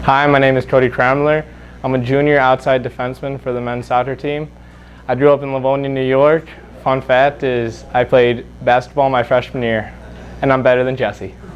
Hi, my name is Cody Cronmiller. I'm a junior outside defenseman for the men's soccer team. I grew up in Livonia, New York. Fun fact is I played basketball my freshman year, and I'm better than Jesse.